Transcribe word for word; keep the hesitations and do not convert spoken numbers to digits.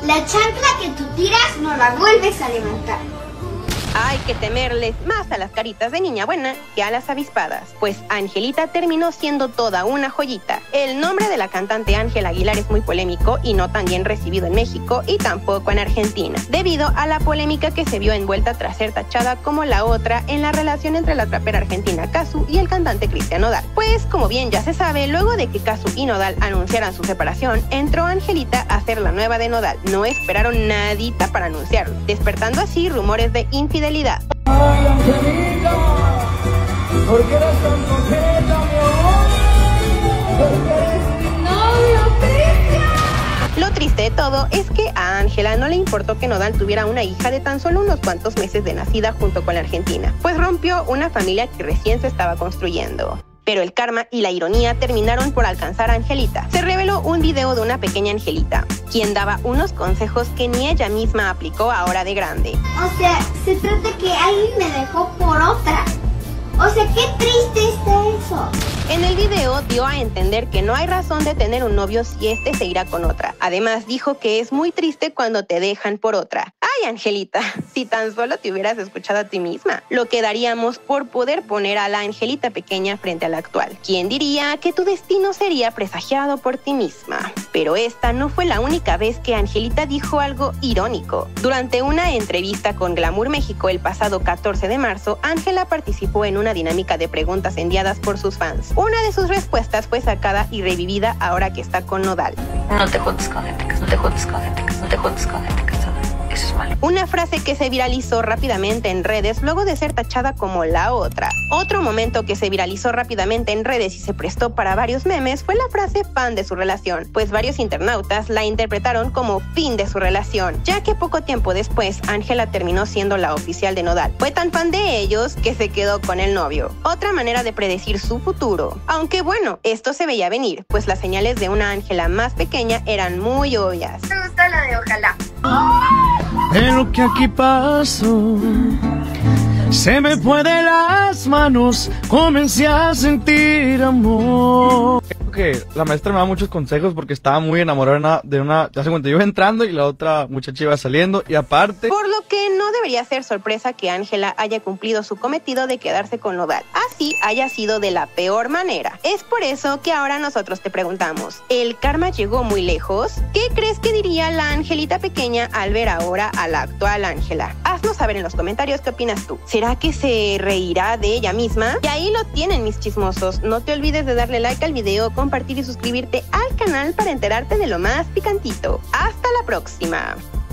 La chancla que tú tiras no la vuelves a levantar. Hay que temerles más a las caritas de niña buena que a las avispadas, pues Angelita terminó siendo toda una joyita. El nombre de la cantante Ángela Aguilar es muy polémico y no tan bien recibido en México y tampoco en Argentina, debido a la polémica que se vio envuelta tras ser tachada como la otra en la relación entre la trapera argentina Cazzu y el cantante Cristian Nodal. Pues, como bien ya se sabe, luego de que Cazzu y Nodal anunciaran su separación, entró Angelita a ser la nueva de Nodal. No esperaron nadita para anunciarlo, despertando así rumores de infidelidad. Ay, Angelita, ¿por qué eres tan coqueta, mi amor? Porque eres mi novio, Cristian. Lo triste de todo es que a Ángela no le importó que Nodal tuviera una hija de tan solo unos cuantos meses de nacida junto con la argentina, pues rompió una familia que recién se estaba construyendo. Pero el karma y la ironía terminaron por alcanzar a Angelita. Se reveló un video de una pequeña Angelita, quien daba unos consejos que ni ella misma aplicó ahora de grande. O sea, se trata que alguien me dejó por otra. O sea, qué triste está eso. En el video dio a entender que no hay razón de tener un novio si este se irá con otra. Además dijo que es muy triste cuando te dejan por otra. Ay, Angelita, si tan solo te hubieras escuchado a ti misma. Lo que daríamos por poder poner a la Angelita pequeña frente a la actual. ¿Quién diría que tu destino sería presagiado por ti misma? Pero esta no fue la única vez que Angelita dijo algo irónico. Durante una entrevista con Glamour México el pasado catorce de marzo, Ángela participó en una dinámica de preguntas enviadas por sus fans. Una de sus respuestas fue sacada y revivida ahora que está con Nodal. No te juntes con gente, no te juntes con gente, no te juntes con gente casada. Eso es malo. Una frase que se viralizó rápidamente en redes luego de ser tachada como la otra. Otro momento que se viralizó rápidamente en redes y se prestó para varios memes fue la frase fan de su relación, pues varios internautas la interpretaron como fin de su relación, ya que poco tiempo después Ángela terminó siendo la oficial de Nodal. Fue tan fan de ellos que se quedó con el novio. Otra manera de predecir su futuro. Aunque bueno, esto se veía venir, pues las señales de una Ángela más pequeña eran muy obvias. Me gusta la de ojalá. De lo que aquí pasó, se me fue de las manos, comencé a sentir amor. Creo que la maestra me da muchos consejos porque estaba muy enamorada de una, ya se cuenta, yo iba entrando y la otra muchacha iba saliendo y aparte... Por lo que no debería ser sorpresa que Ángela haya cumplido su cometido de quedarse con Nodal, así haya sido de la peor manera. Es por eso que ahora nosotros te preguntamos, ¿el karma llegó muy lejos? ¿Qué crees que diría la Angelita pequeña al ver ahora a la actual Ángela? Haznos saber en los comentarios qué opinas tú. ¿Será que se reirá de ella misma? Y ahí lo tienen, mis chismosos. No te olvides de darle like al video, compartir y suscribirte al canal para enterarte de lo más picantito. ¡Hasta la próxima!